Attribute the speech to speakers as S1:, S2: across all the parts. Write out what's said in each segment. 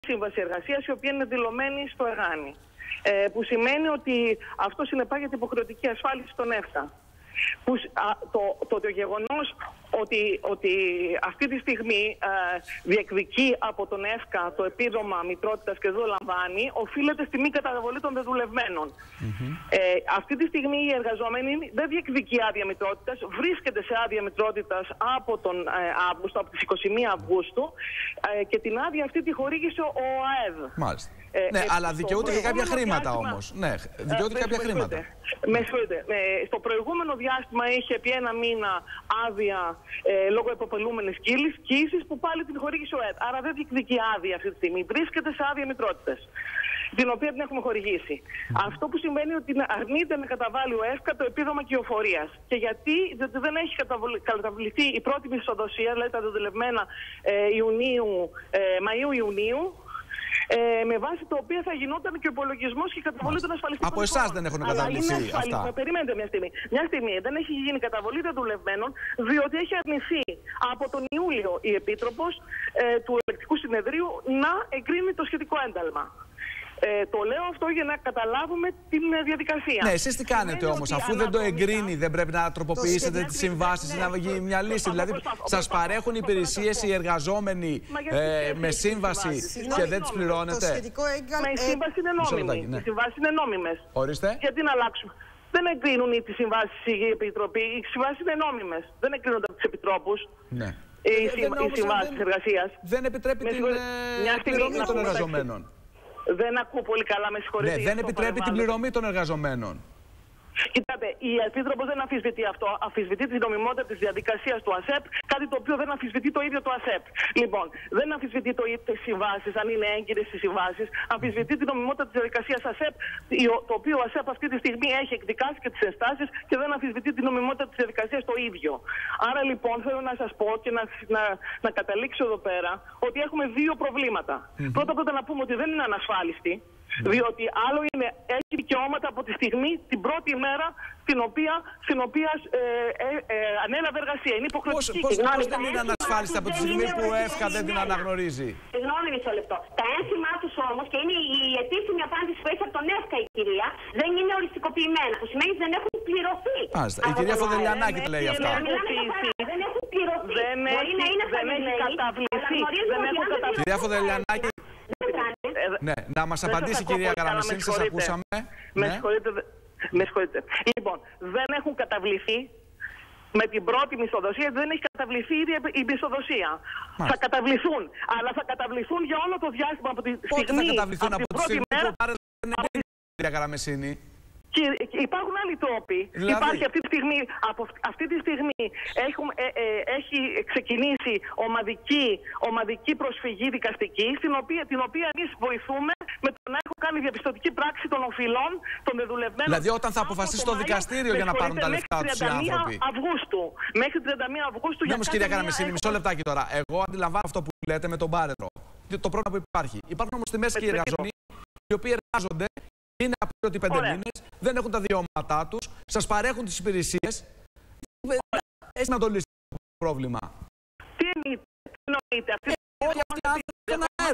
S1: σύμβαση εργασίας, η οποία είναι δηλωμένη στο ΕΓΑΝΗ. Που σημαίνει ότι αυτό συνεπάγεται υποχρεωτική ασφάλιση στον ΕΦΚΑ. Το γεγονός ότι αυτή τη στιγμή διεκδικεί από τον ΕΦΚΑ το επίδομα μητρότητας και δεν το λαμβάνει, οφείλεται στη μη καταβολή των δεδουλευμένων. Αυτή τη στιγμή η εργαζόμενη δεν διεκδικεί άδεια μητρότητας, βρίσκεται σε άδεια μητρότητας από τον Αύγουστο, από τις 21 Αυγούστου, και την άδεια αυτή τη χορήγησε ο ΑΕΔ.
S2: Μάλιστα. Ναι, αλλά δικαιούται και κάποια χρήματα όμως. Ναι, δικαιούται κάποια χρήματα.
S1: Με συγχωρείτε. Στο προηγούμενο διάστημα είχε επί ένα μήνα άδεια λόγω εποπελούμενης κοίησης που πάλι την χορήγησε ο ΑΕΔ. Άρα δεν διεκδικεί άδεια αυτή τη στιγμή. Βρίσκεται σε άδεια μητρότητας, την οποία την έχουμε χορηγήσει. Αυτό που σημαίνει ότι αρνείται να καταβάλει ο ΕΦΚΑ το επίδομα κυοφορίας. Και γιατί? Διότι δεν έχει καταβληθεί η πρώτη μισθοδοσία, δηλαδή τα δεδουλευμένα Μαΐου-Ιουνίου, με βάση το οποίο θα γινόταν και ο υπολογισμός και η καταβολή των ασφαλιστικών.
S2: Από εσάς δεν έχουν καταβληθεί αυτά.
S1: Περιμένετε μια στιγμή. Μια στιγμή δεν έχει γίνει καταβολή δεδουλευμένων, διότι έχει αρνηθεί από τον Ιούλιο η Επίτροπος του Ελεκτικού Συνεδρίου να εγκρίνει το σχετικό ένταλμα. Το λέω αυτό για να καταλάβουμε την διαδικασία.
S2: Ναι, εσείς τι κάνετε όμως, αφού δεν το εγκρίνει, δεν πρέπει να τροποποιήσετε τις συμβάσεις, να γίνει μια λύση? Δηλαδή, σας παρέχουν υπηρεσίες οι εργαζόμενοι με σύμβαση και δεν τις πληρώνετε?
S1: Η σύμβαση είναι νόμιμη. Οι συμβάσεις είναι νόμιμες.
S2: Ορίστε.
S1: Γιατί να αλλάξουμε? Δεν εγκρίνουν τις συμβάσεις η Επιτροπή. Οι συμβάσεις είναι νόμιμες. Δεν εγκρίνονται από τους επιτρόπους.
S2: Ναι.
S1: Οι συμβάσεις εργασίας.
S2: Δεν επιτρέπει την πληρωμή των εργαζομένων.
S1: Δεν ακούω πολύ καλά, με συγχωρείτε.
S2: Ναι, δεν επιτρέπει την πληρωμή των εργαζομένων.
S1: Κοιτάτε, η Επίτροπος δεν αμφισβητεί αυτό. Αμφισβητεί την νομιμότητα της διαδικασίας του ΑΣΕΠ, κάτι το οποίο δεν αμφισβητεί το ίδιο το ΑΣΕΠ. Λοιπόν, δεν αμφισβητεί τις συμβάσεις, αν είναι έγκυρες οι συμβάσεις. Αμφισβητεί την νομιμότητα της διαδικασίας ΑΣΕΠ, το οποίο ο ΑΣΕΠ αυτή τη στιγμή έχει εκδικάσει και τις ενστάσεις και δεν αμφισβητεί την νομιμότητα της διαδικασίας το ίδιο. Άρα λοιπόν θέλω να σας πω και να καταλήξω εδώ πέρα ότι έχουμε δύο προβλήματα. Πρώτα να πούμε ότι δεν είναι ανασφάλιστη. Διότι άλλο είναι, έχει δικαιώματα από τη στιγμή, την πρώτη μέρα στην οποία ανέλαβε εργασία. Είναι υποχρεωτική.
S2: Πώς δεν είναι ανασφάλιστη από τη στιγμή που ο ΕΦΚΑ δεν την αναγνωρίζει?
S3: Συγγνώμη, μισό λεπτό. Τα ένσημά τους όμως, και είναι η επίσημη απάντηση που έχει από τον ΕΦΚΑ η κυρία, δεν είναι οριστικοποιημένα. Που σημαίνει ότι δεν έχουν πληρωθεί.
S2: Η κυρία Φοδελιανάκη τα λέει αυτά.
S3: Δεν έχουν πληρωθεί.
S1: Δεν έχει καταβληθεί.
S2: Κυρία Φοδελιανάκη, ναι, να μας απαντήσει η κυρία Γραμμεσίνη, σας ακούσαμε.
S1: Με συγχωρείτε. Λοιπόν, δεν έχουν καταβληθεί με την πρώτη μισθοδοσία, δεν έχει καταβληθεί ήδη η μισθοδοσία. Θα καταβληθούν, αλλά θα καταβληθούν για όλο το διάστημα από τη στιγμή.
S2: Πότε θα καταβληθούν? Από τη στιγμή που κυρία Γραμμεσίνη?
S1: Και υπάρχουν άλλοι τρόποι.
S2: Δηλαδή...
S1: Υπάρχει αυτή τη στιγμή έχει ξεκινήσει ομαδική προσφυγή δικαστική, την οποία εμείς βοηθούμε με το να έχω κάνει διαπιστωτική πράξη των οφειλών των δεδουλευμένων.
S2: Δηλαδή όταν θα αποφασίσει το δικαστήριο για να πάρουν τα λεφτά τους οι άνθρωποι.
S1: Μέχρι 31 Αυγούστου.
S2: Ναι, όμως κυρία Γραμμεσίνη, μισό λεπτάκι τώρα. Εγώ αντιλαμβάνω αυτό που λέτε με τον πάρεδρο. Το πρόβλημα που υπάρχει. Υπάρχουν όμως στη μέση και οι εργαζόμενοι, οι οποίοι εργάζονται. Είναι απλήρωτοι 5 μήνες, δεν έχουν τα δικαιώματά τους, σας παρέχουν τις υπηρεσίες. Εσύ να το λύσεις το πρόβλημα.
S1: Τι εννοείται?
S2: Όχι, αυτοί οι άνθρωποι στον αέρα.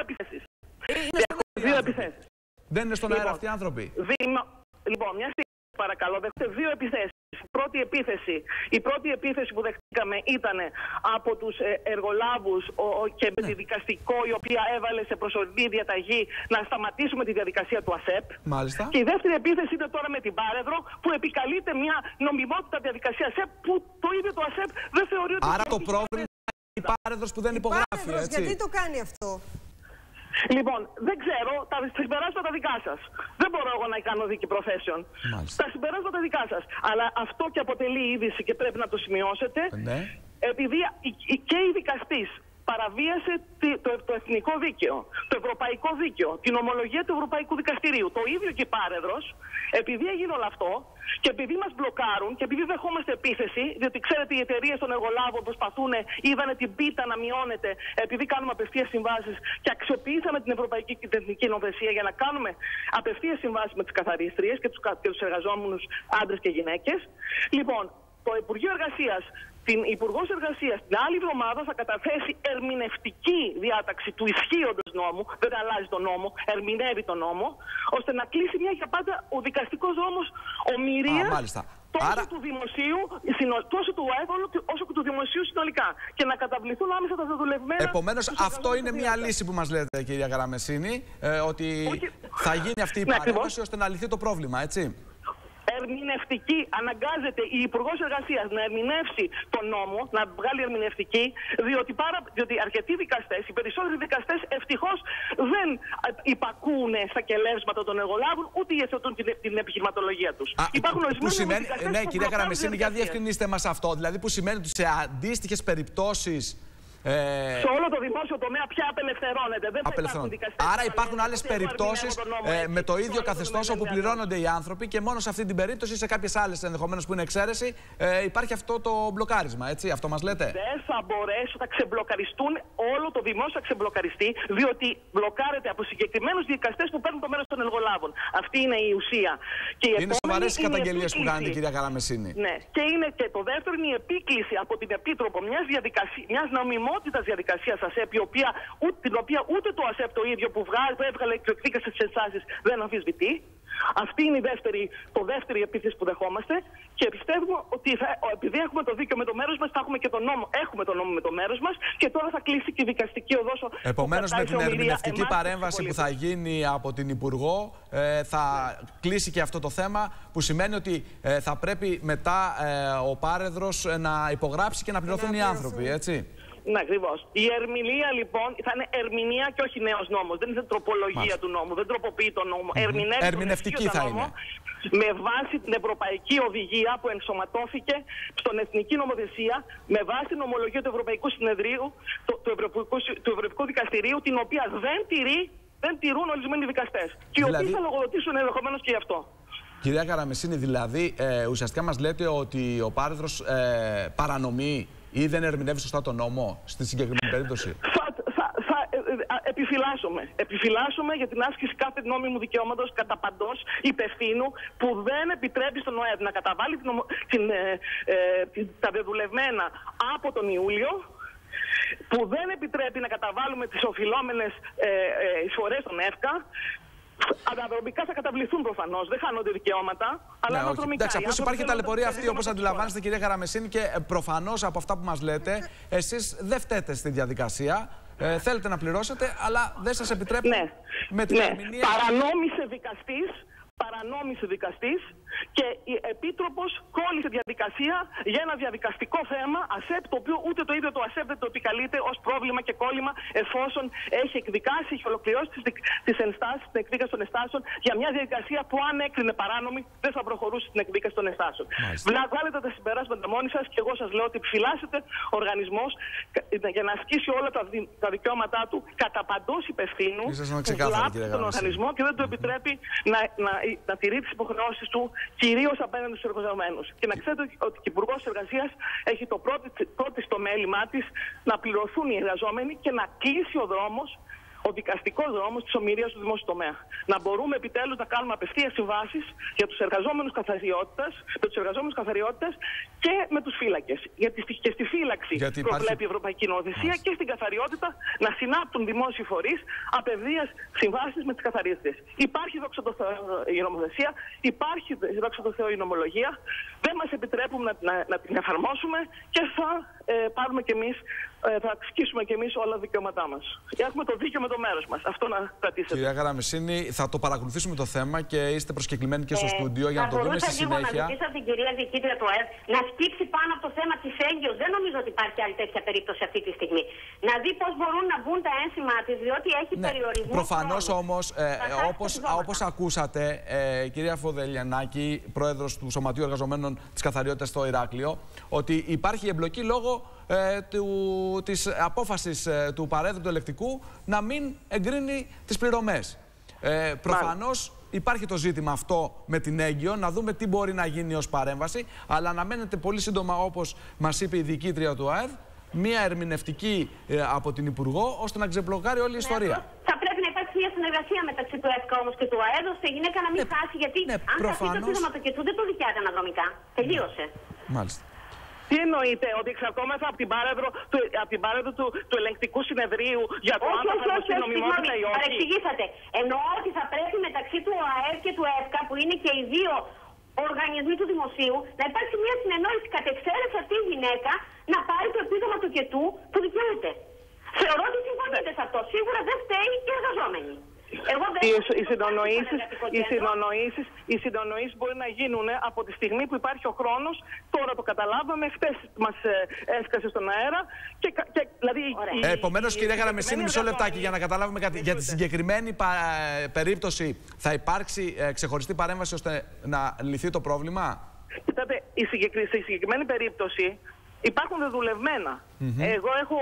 S1: Δύο επιθέσεις.
S2: Δεν είναι στον αέρα αυτοί οι άνθρωποι.
S1: Λοιπόν, μια στιγμή παρακαλώ, δέχτε δύο επιθέσεις. Η πρώτη επίθεση που δεχτήκαμε ήταν από τους εργολάβους και με τη δικαστικό, η οποία έβαλε σε προσωρινή διαταγή να σταματήσουμε τη διαδικασία του ΑΣΕΠ.
S2: Μάλιστα.
S1: Και η δεύτερη επίθεση είναι τώρα με την πάρεδρο, που επικαλείται μια νομιμότητα διαδικασία ΑΣΕΠ που το ίδιο το ΑΣΕΠ δεν θεωρεί ότι...
S2: Άρα το πρόβλημα είναι η πάρεδρος που δεν υπογράφει, έτσι.
S4: Γιατί το κάνει αυτό?
S1: Λοιπόν, δεν ξέρω, τα συμπεράσματα δικά σας. Δεν μπορώ εγώ να κάνω δίκη προθέσεων. Τα συμπεράσματα δικά σας. Αλλά αυτό και αποτελεί είδηση και πρέπει να το σημειώσετε.
S2: Ναι.
S1: Επειδή και η δικαστής παραβίασε το εθνικό δίκαιο, το ευρωπαϊκό δίκαιο, την ομολογία του Ευρωπαϊκού Δικαστηρίου. Το ίδιο και η πάρεδρος, επειδή έγινε όλο αυτό και επειδή μας μπλοκάρουν και επειδή δεχόμαστε επίθεση, διότι ξέρετε οι εταιρείες των εργολάβων προσπαθούν, είδανε την πίτα να μειώνεται επειδή κάνουμε απευθείας συμβάσεις και αξιοποιήσαμε την ευρωπαϊκή και την εθνική νομοθεσία για να κάνουμε απευθείας συμβάσεις με τις καθαρίστριες και τους εργαζόμενους άντρες και γυναίκες. Λοιπόν, το Υπουργείο Εργασίας την Υπουργός Εργασίας την άλλη εβδομάδα θα καταθέσει ερμηνευτική διάταξη του ισχύοντος νόμου, δεν αλλάζει τον νόμο, ερμηνεύει τον νόμο, ώστε να κλείσει μια για πάντα ο δικαστικός δρόμος ομηρίας τόσο του δημοσίου, τόσο του ΑΕΠ, όσο και του δημοσίου συνολικά. Και να καταβληθούν άμεσα τα δεδουλευμένα.
S2: Επομένως, αυτό είναι μια λύση που μας λέτε, κυρία Καραμεσίνη, ότι θα γίνει αυτή η παρέμβαση ώστε να λυθεί το πρόβλημα, έτσι.
S1: Ερμηνευτική, αναγκάζεται η Υπουργός Εργασίας να ερμηνεύσει τον νόμο, να βγάλει ερμηνευτική, διότι αρκετοί δικαστές, οι περισσότεροι δικαστές ευτυχώς δεν υπακούν στα κελεύσματα των εργολάβων, ούτε υιοθετούν την επιχειρηματολογία τους. Υπάρχουν ορισμένοι δικαστές.
S2: Ναι, κυρία Καραμεσίνη, για διευκρινίστε μας αυτό. Δηλαδή, που σημαίνει ότι σε αντίστοιχες περιπτώσεις.
S1: Σε όλο το δημόσιο τομέα πια απελευθερώνεται. Δεν υπάρχουν δικαστές.
S2: Άρα υπάρχουν άλλες περιπτώσεις με το ίδιο καθεστώς όπου πληρώνονται οι άνθρωποι και μόνο σε αυτή την περίπτωση, σε κάποιες άλλες ενδεχομένως που είναι εξαίρεση, υπάρχει αυτό το μπλοκάρισμα. Έτσι, αυτό μας λέτε.
S1: Δεν θα μπορέσουν, θα ξεμπλοκαριστούν, όλο το δημόσιο θα ξεμπλοκαριστεί, διότι μπλοκάρεται από συγκεκριμένους δικαστές που παίρνουν το μέρος των εργολάβων. Αυτή είναι η ουσία. Και
S2: είναι σοβαρές οι καταγγελίες που κάνετε, κυρία Καραμεσίνη.
S1: Ναι. Και είναι και το δεύτερο είναι η επίκληση από την Επίτροπο μιας νομιμότητας διαδικασίας ΑΣΕΠ, την οποία ούτε το ΑΣΕΠ το ίδιο που έβγαλε και εκδίκασε τις ενστάσεις δεν αμφισβητεί. Αυτή είναι το δεύτερη επίθεση που δεχόμαστε και πιστεύουμε ότι επειδή έχουμε το δίκαιο με το μέρος μας, θα έχουμε και τον νόμο. Έχουμε τον νόμο με το μέρος μας και τώρα θα κλείσει και η δικαστική οδός.
S2: Επομένως, με την ερμηνευτική παρέμβαση που θα γίνει από την Υπουργό, θα κλείσει και αυτό το θέμα, που σημαίνει ότι θα πρέπει μετά ο πάρεδρος να υπογράψει και να πληρωθούν οι άνθρωποι, έτσι.
S1: Ναι, ακριβώς. Η ερμηνεία λοιπόν θα είναι ερμηνεία και όχι νέος νόμος. Δεν είναι τροπολογία του νόμου, δεν τροποποιεί τον νόμο.
S2: Ερμηνευτική θα είναι.
S1: Με βάση την Ευρωπαϊκή Οδηγία που ενσωματώθηκε στον Εθνική Νομοθεσία, με βάση την ομολογία του Ευρωπαϊκού Συνεδρίου, του Ευρωπαϊκού Δικαστηρίου, την οποία δεν τηρούν ορισμένοι δικαστές. Και οι οποίοι θα λογοδοτήσουν ενδεχομένως και γι' αυτό.
S2: Κυρία Καραμεσίνη, δηλαδή ουσιαστικά μας λέτε ότι ο πάρεδρος παρανομεί ή δεν ερμηνεύει σωστά τον νόμο στη συγκεκριμένη περίπτωση.
S1: Επιφυλάσσομαι για την άσκηση κάθε νόμιμου δικαιώματος κατά παντός υπευθύνου που δεν επιτρέπει στον ΟΕΔ να καταβάλει τα δεδουλευμένα από τον Ιούλιο, που δεν επιτρέπει να καταβάλουμε τις οφειλόμενες εισφορές στον ΕΦΚΑ. Αναδρομικά θα καταβληθούν προφανώς, δεν χάνονται δικαιώματα, αλλά αναδρομικά.
S2: Εντάξει, απλώς υπάρχει ταλαιπωρία αυτή, όπως αντιλαμβάνεστε, κυρία Καραμεσίνη, και προφανώς από αυτά που μας λέτε, εσείς δεν φταίτε στη διαδικασία. Θέλετε να πληρώσετε, αλλά δεν σας επιτρέπουν με την ερμηνεία.
S1: Παρανόμησε δικαστής και η Επίτροπος κόλλησε διαδικασία για ένα διαδικαστικό θέμα ΑΣΕΠ, το οποίο ούτε το ίδιο το ΑΣΕΠ δεν το επικαλείται ως πρόβλημα και κόλλημα, εφόσον έχει εκδικάσει, έχει ολοκληρώσει τις ενστάσεις, την εκδίκαση των ενστάσεων για μια διαδικασία που αν έκρινε παράνομη δεν θα προχωρούσε στην εκδίκαση των ενστάσεων. Βγάλετε τα συμπεράσματα μόνοι σας και εγώ σας λέω ότι επιφυλάσσεται ο οργανισμός για να ασκήσει όλα τα δικαιώματά του κατά παντός υπευθύνου, που βλάπτει τον οργανισμό και δεν του επιτρέπει να τηρεί τις υποχρεώσεις του, κυρίως απέναντι στους εργαζομένους. Και να ξέρετε ότι η Υπουργός Εργασίας έχει το πρώτο στο μέλημά της να πληρωθούν οι εργαζόμενοι και να κλείσει ο δρόμος, ο δικαστικός δρόμος της ομηρίας του δημόσιου τομέα. Να μπορούμε επιτέλους να κάνουμε απευθείας συμβάσεις για τους εργαζόμενους καθαριότητας και με τους φύλακες. Γιατί και στη φύλαξη προβλέπει η Ευρωπαϊκή Νομοθεσία και στην καθαριότητα να συνάπτουν δημόσιοι φορείς απευθείας συμβάσεις με τις καθαρίστες. Υπάρχει δόξα τω Θεώ η νομοθεσία, υπάρχει δόξα τω Θεώ η νομολογία. Δεν μας επιτρέπουν να την εφαρμόσουμε και θα πάρουμε κι εμείς, θα ασκήσουμε κι εμείς όλα τα δικαιώματά μας. Έχουμε το δίκαιο με το μέρος μας. Αυτό να κρατήσετε.
S2: Κυρία Καραμεσίνη, θα το παρακολουθήσουμε το θέμα και είστε προσκεκλημένοι και στο στούντιο για να το δούμε στη συνέχεια.
S3: Να ζητήσω από την κυρία Διοικήτρια του ΑΕΔ να σκύψει πάνω από το θέμα της έγκυος. Δεν νομίζω ότι υπάρχει άλλη τέτοια περίπτωση αυτή τη στιγμή. Να δει πώς μπορούν να μπουν τα ένσημα της, διότι έχει περιορισμό.
S2: Προφανώς όμως, όπως ακούσατε, κυρία Φωδελιανάκη, πρόεδρος του Σωματείου Εργαζομένων της Καθαριότητας στο Ηράκλειο, ότι υπάρχει εμπλοκή λόγω της απόφασης του παρέδρου του ελεκτικού να μην εγκρίνει τις πληρωμές. Προφανώς υπάρχει το ζήτημα αυτό με την έγκυο, να δούμε τι μπορεί να γίνει ως παρέμβαση, αλλά αναμένεται πολύ σύντομα, όπως μας είπε η διοικήτρια του ΑΕΔ, μία ερμηνευτική από την Υπουργό, ώστε να ξεμπλοκάρει όλη η ιστορία.
S3: Θα πρέπει να υπάρξει μια συνεργασία μεταξύ του ΕΦΚΑ όμως και του ΑΕΔ, ώστε η γυναίκα να μην χάσει, γιατί αν χάσει το επίδομα του κετού δεν το δικαιάται αναδρομικά. Τελείωσε.
S2: Μάλιστα.
S1: Τι εννοείται, ότι εξαρτώμεθα από την πάρεδρο του ελεγκτικού συνεδρίου για το αν θα εφαρμοστεί νομιμότητα ή όχι?
S3: Παρεξηγήσατε. Εννοώ ότι θα πρέπει μεταξύ του ΑΕΠ και του ΕΦΚΑ, που είναι και οι δύο οργανισμοί του δημοσίου, να υπάρξει μια συνεννόηση κατ' εξαίρεση αυτή η γυναίκα να πάρει το επίδομα του κετού που δικαιούται. Θεωρώ ότι συμφωνείτε σε αυτό. Σίγουρα δεν φταίει οι εργαζόμενοι.
S1: Οι συνονοήσεις μπορεί να γίνουν από τη στιγμή που υπάρχει ο χρόνος. Τώρα το καταλάβαμε, χθες μας έσκασε στον αέρα. Δηλαδή,
S2: επομένως, κυρία Καραμεσίνη, μισό λεπτάκι για να καταλάβουμε κάτι. Για τη συγκεκριμένη περίπτωση θα υπάρξει ξεχωριστή παρέμβαση ώστε να λυθεί το πρόβλημα?
S1: Κοιτάτε, στη συγκεκριμένη περίπτωση υπάρχουν δεδουλευμένα. Εγώ έχω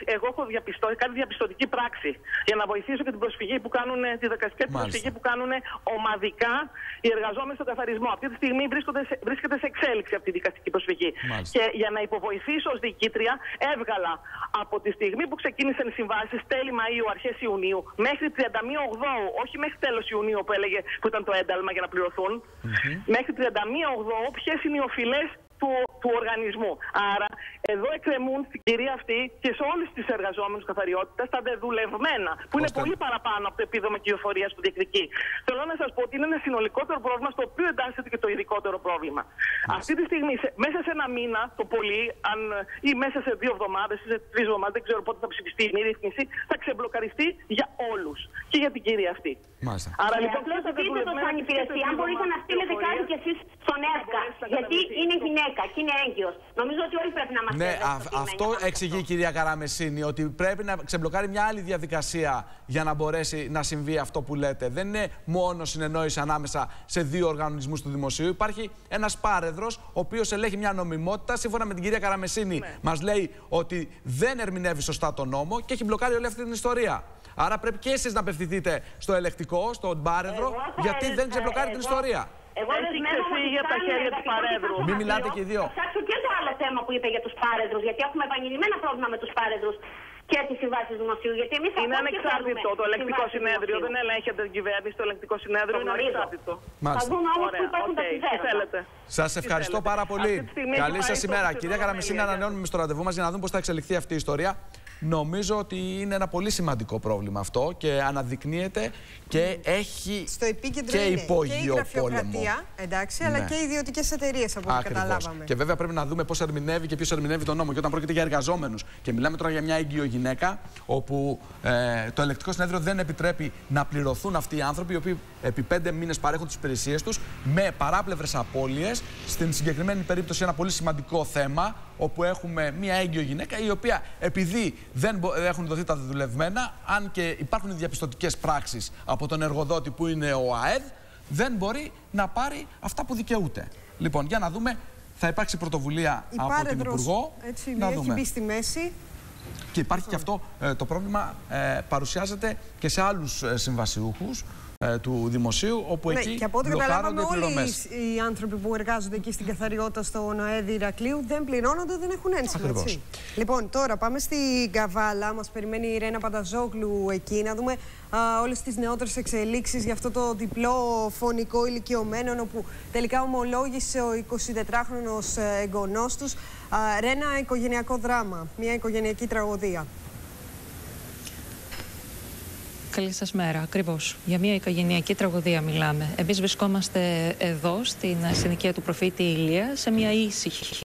S1: κάνει διαπιστωτική πράξη για να βοηθήσω και την προσφυγή που κάνουν, τη δικαστική προσφυγή που κάνουν ομαδικά οι εργαζόμενοι στο καθαρισμό. Αυτή τη στιγμή βρίσκεται σε εξέλιξη αυτή η δικαστική προσφυγή. Και για να υποβοηθήσω ως διοικήτρια, έβγαλα από τη στιγμή που ξεκίνησαν οι συμβάσεις τέλη Μαΐου, αρχές Ιουνίου, μέχρι 31 Οκτώου, όχι μέχρι τέλος Ιουνίου που ήταν το ένταλμα για να πληρωθούν, μέχρι 31 Οκτώου, ποιες είναι οι οφειλές του οργανισμού. Άρα, εδώ εκκρεμούν στην κυρία αυτή και σε όλους τους εργαζόμενους καθαριότητας τα δεδουλευμένα, που είναι πολύ παραπάνω από το επίδομα κυοφορίας που διεκδικεί. Θέλω να σας πω ότι είναι ένα συνολικότερο πρόβλημα στο οποίο εντάσσεται και το ειδικότερο πρόβλημα. Αυτή τη στιγμή, μέσα σε ένα μήνα, το πολύ, ή μέσα σε 2 εβδομάδες ή σε 3 εβδομάδες, δεν ξέρω πότε θα ψηφιστεί η ρύθμιση, θα ξεμπλοκαριστεί για όλους. Και για την κυρία αυτή.
S3: Άρα λοιπόν, σαν υπηρεσία, αν μπορείτε να στείλετε κάτι κι εσείς στον ΕΦΚΑ, γιατί είναι γυναίκα και είναι έγκυος. Νομίζω ότι όλοι πρέπει να μας στέλνουν.
S2: Αυτό εξηγεί η κυρία Καραμεσίνη, ότι πρέπει να ξεμπλοκάρει μια άλλη διαδικασία για να μπορέσει να συμβεί αυτό που λέτε. Δεν είναι μόνο συνεννόηση ανάμεσα σε 2 οργανισμούς του δημοσίου. Υπάρχει ένας πάρεδρος, ο οποίος ελέγχει μια νομιμότητα. Σύμφωνα με την κυρία Καραμεσίνη, μας λέει ότι δεν ερμηνεύει σωστά τον νόμο και έχει μπλοκάρει όλη αυτή την ιστορία. Άρα πρέπει και εσείς να απευθυνθείτε στο ελεκτικό, στον πάρεδρο, γιατί δεν ξεμπλοκάρει την ιστορία.
S3: Εγώ δεν ξεφύγει
S1: από τα χέρια του πάρεδρου.
S2: Μην μιλάτε και οι δύο.
S3: Θα ψάξω και το άλλο θέμα που είπε για τους πάρεδρους, γιατί έχουμε επανειλημμένα πρόβλημα με τους πάρεδρους και τις συμβάσεις του δημοσίου. Γιατί εμείς
S1: είναι ανεξάρτητο το ελεγκτικό συνέδριο, δεν ελέγχεται την κυβέρνηση, το ελεγκτικό συνέδριο είναι ανεξάρτητο.
S3: Θα δούμε όμως που υπάρχουν τα συμφέροντα.
S2: Σας ευχαριστώ πάρα πολύ. Καλή σας ημέρα. Κυρία Καραμεσίνη, ανανεώνουμε στο ραντεβού μας για να δούμε πώς θα εξελιχθεί αυτή η ιστορία. Νομίζω ότι είναι ένα πολύ σημαντικό πρόβλημα αυτό και αναδεικνύεται και έχει
S4: στο επίκεντρο
S2: και υπόγειο
S4: και η γραφειοκρατία, εντάξει, αλλά και οι ιδιωτικές εταιρείες, από ό,τι καταλάβαμε.
S2: Και βέβαια πρέπει να δούμε πώς ερμηνεύει και ποιος ερμηνεύει τον νόμο. Και όταν πρόκειται για εργαζόμενους, και μιλάμε τώρα για μια έγκυο γυναίκα, όπου το ελεκτικό συνέδριο δεν επιτρέπει να πληρωθούν αυτοί οι άνθρωποι, οι οποίοι επί 5 μήνες παρέχουν τις υπηρεσίες τους με παράπλευρες απώλειες. Στην συγκεκριμένη περίπτωση, ένα πολύ σημαντικό θέμα, όπου έχουμε μια έγκυο γυναίκα, η οποία επειδή δεν έχουν δοθεί τα δεδουλευμένα, αν και υπάρχουν διαπιστωτικές πράξεις από τον εργοδότη που είναι ο ΑΕΔ, δεν μπορεί να πάρει αυτά που δικαιούται. Λοιπόν, για να δούμε, θα υπάρξει πρωτοβουλία από την Υπουργό.
S4: Έτσι, έχει μπει στη μέση.
S2: Και υπάρχει και αυτό το πρόβλημα, παρουσιάζεται και σε άλλους συμβασιούχους του δημοσίου, όπου εκεί
S4: και από ό,τι καταλάβαμε, όλοι οι άνθρωποι που εργάζονται εκεί στην καθαριότητα στο ΝΟΕΔ Ηρακλείου δεν πληρώνονται, δεν έχουν ένσημα. Λοιπόν, τώρα πάμε στην Καβάλα. Μας περιμένει η Ρένα Πανταζόγλου εκεί να δούμε όλες τις νεότερες εξελίξεις για αυτό το διπλό φωνικό ηλικιωμένων, όπου τελικά ομολόγησε ο 24χρονος εγγονός τους. Ρένα, οικογενειακό δράμα, μια οικογενειακή τραγωδία.
S5: Καλή σας μέρα. Ακριβώς. Για μια οικογενειακή τραγωδία μιλάμε. Εμείς βρισκόμαστε εδώ στην συνοικία του προφήτη Ηλία, σε μια ήσυχη